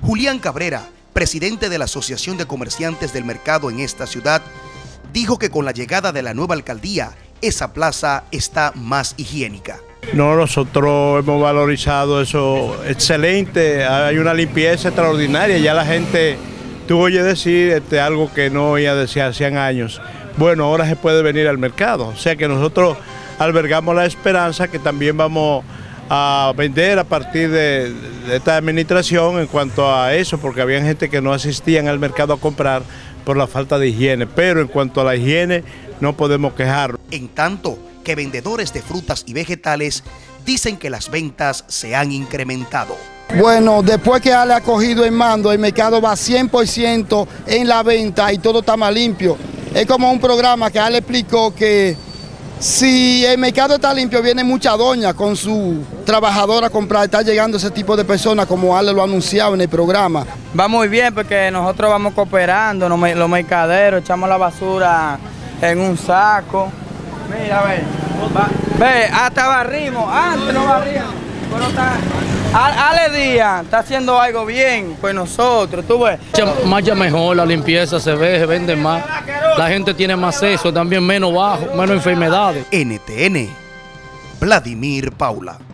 Julián Cabrera, presidente de la Asociación de Comerciantes del Mercado en esta ciudad, dijo que con la llegada de la nueva alcaldía, esa plaza está más higiénica. No, nosotros hemos valorizado eso excelente, hay una limpieza extraordinaria, ya la gente, tú oyes decir algo que no oía decir hacían años. Bueno, ahora se puede venir al mercado, o sea que nosotros albergamos la esperanza que también vamos a vender a partir de esta administración en cuanto a eso, porque había gente que no asistían al mercado a comprar por la falta de higiene, pero en cuanto a la higiene no podemos quejarnos. En tanto que vendedores de frutas y vegetales dicen que las ventas se han incrementado. Bueno, después que Ale ha cogido el mando, el mercado va 100% en la venta y todo está más limpio. Es como un programa que Ale explicó que si el mercado está limpio, viene mucha doña con su trabajadora a comprar. Está llegando ese tipo de personas como Ale lo ha anunciado en el programa. Va muy bien porque nosotros vamos cooperando, los mercaderos, echamos la basura en un saco. Mira, ve, hasta barrimos, antes no barríamos, pero está, Ale Díaz está haciendo algo bien, pues nosotros, tú ves. Marcha mejor, la limpieza se ve, se vende más, la gente tiene más acceso, también menos bajo, menos enfermedades. NTN, Vladimir Paula.